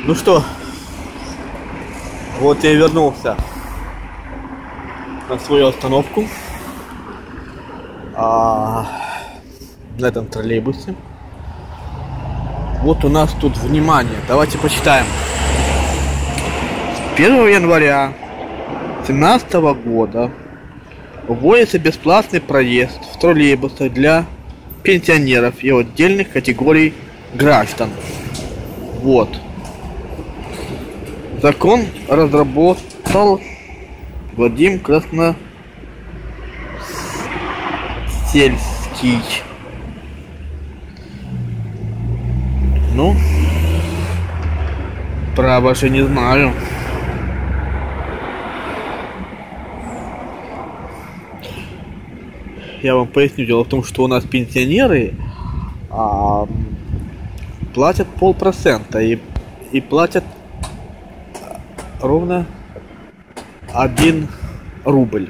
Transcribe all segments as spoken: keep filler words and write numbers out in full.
Ну что, вот я и вернулся на свою остановку а, на этом троллейбусе. Вот у нас тут, внимание, давайте почитаем. С первого января две тысячи семнадцатого года вводится бесплатный проезд в троллейбусах для пенсионеров и отдельных категорий граждан. Вот. Закон разработал Вадим Красносельский. Ну, право же не знаю. Я вам поясню. Дело в том, что у нас пенсионеры а, платят полпроцента и, и платят ровно один рубль.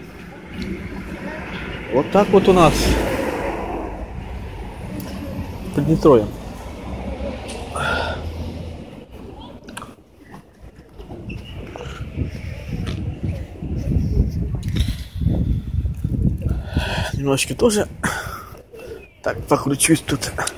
Вот так вот у нас в Приднестровье. Немножечко тоже так покручусь тут.